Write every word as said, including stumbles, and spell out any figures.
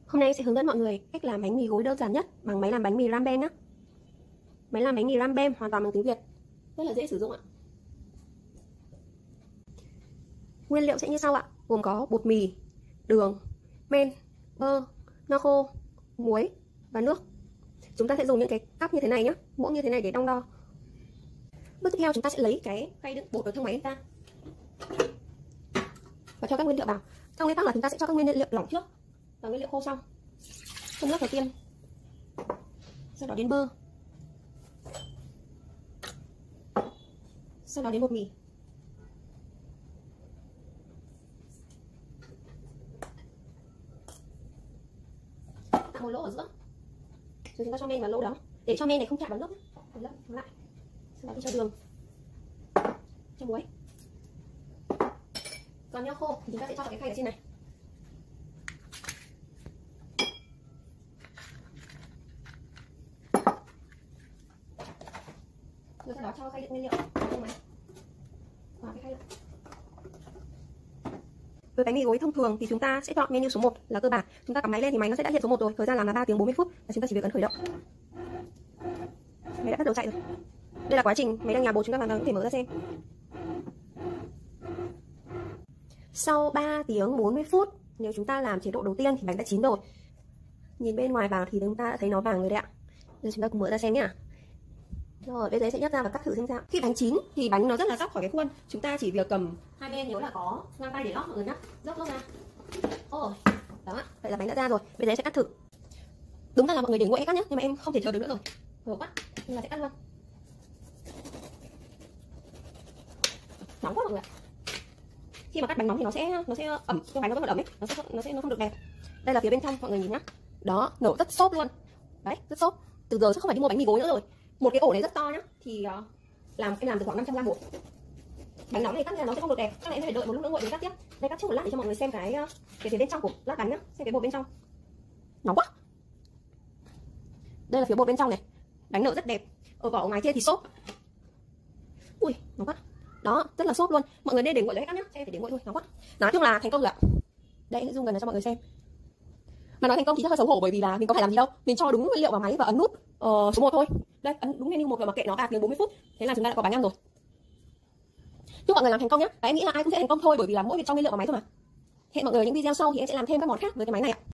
Hôm nay em sẽ hướng dẫn mọi người cách làm bánh mì gối đơn giản nhất bằng máy làm bánh mì Rambem nhé. Máy làm bánh mì Rambem hoàn toàn bằng tiếng Việt, rất là dễ sử dụng ạ. Nguyên liệu sẽ như sau ạ, gồm có bột mì, đường, men, bơ, nho khô, muối và nước. Chúng ta sẽ dùng những cái cup như thế này nhé, muỗng như thế này để đong đo. Bước tiếp theo chúng ta sẽ lấy cái khay đựng bột ở thang máy ra và cho các nguyên liệu vào. Trong nguyên tắc là chúng ta sẽ cho các nguyên liệu lỏng trước và nguyên liệu khô sau. Trong lớp đầu tiên, sau đó đến bơ, sau đó đến bột mì, tạo một lỗ ở giữa, rồi chúng ta cho men vào lỗ đó để cho men này không chạm vào nước. Lấp lại, sau đó đi cho đường, cho muối. Còn nho khô thì chúng ta sẽ cho vào cái khay ở trên này. Rồi sau đó cho khay đựng nguyên liệu vào máy vào cái khay đựng. Với bánh mì gối thông thường thì chúng ta sẽ chọn menu số một là cơ bản. Chúng ta cắm máy lên thì máy nó sẽ đã hiện số một rồi. Thời gian làm là ba tiếng bốn mươi phút và chúng ta chỉ việc ấn khởi động. Máy đã bắt đầu chạy rồi. Đây là quá trình máy đang nhào bột, chúng ta hoàn toàn có thể mở ra xem. Sau ba tiếng bốn mươi phút, nếu chúng ta làm chế độ đầu tiên thì bánh đã chín rồi. Nhìn bên ngoài vào thì chúng ta đã thấy nó vàng rồi đấy ạ. Giờ chúng ta cùng mở ra xem nhá. Rồi, bây giờ sẽ nhấc ra và cắt thử xem sao. Khi bánh chín thì bánh nó rất là róc khỏi cái khuôn. Chúng ta chỉ việc cầm hai bên, nhớ là có ngang tay để lót mọi người nhá. Dốc lót ra. Ồ, đó, vậy là bánh đã ra rồi. Bây giờ em sẽ cắt thử. Đúng là, là mọi người để nguội cắt nhé, nhưng mà em không thể chờ được nữa rồi. Rồi quá, nên là sẽ cắt luôn. Nóng quá mọi người ạ. Khi mà cắt bánh nóng thì nó sẽ nó sẽ ẩm, cái bánh nó vẫn còn ẩm ấy, nó sẽ nó sẽ nó không được đẹp. Đây là phía bên trong mọi người nhìn nhá. Đó, nổ rất xốp luôn. Đấy, rất xốp. Từ giờ chắc không phải đi mua bánh mì gối nữa rồi. Một cái ổ này rất to nhá, thì uh, làm em làm được khoảng năm trăm gram bột. Bánh nóng này cắt ra nó sẽ không được đẹp, chắc là em phải đợi một lúc nữa nguội để cắt tiếp. Đây cắt trước một lát để cho mọi người xem cái cái phía bên trong của lát bánh nhá, xem cái bột bên trong. Nóng quá. Đây là phía bột bên trong này, bánh nở rất đẹp. Ở vỏ ngoài kia thì xốp. Ui, nóng quá. Đó, rất là xốp luôn. Mọi người nên để nguội lấy cắt nhá, em phải để nguội thôi, nóng quá. Nói chung là thành công rồi ạ. Đây em sẽ zoom gần cho mọi người xem. Mà nói thành công thì rất là xấu hổ bởi vì là mình có phải làm gì đâu, mình cho đúng nguyên liệu vào máy và ấn nút uh, số một thôi. Đây, ấn đúng menu một và mặc kệ nó ba tiếng bốn mươi phút. Thế là chúng ta đã có bánh ăn rồi. Chúc mọi người làm thành công nhé. Và em nghĩ là ai cũng sẽ thành công thôi bởi vì là mỗi việc cho nguyên liệu vào máy thôi mà. Hẹn mọi người những video sau thì em sẽ làm thêm các món khác với cái máy này ạ.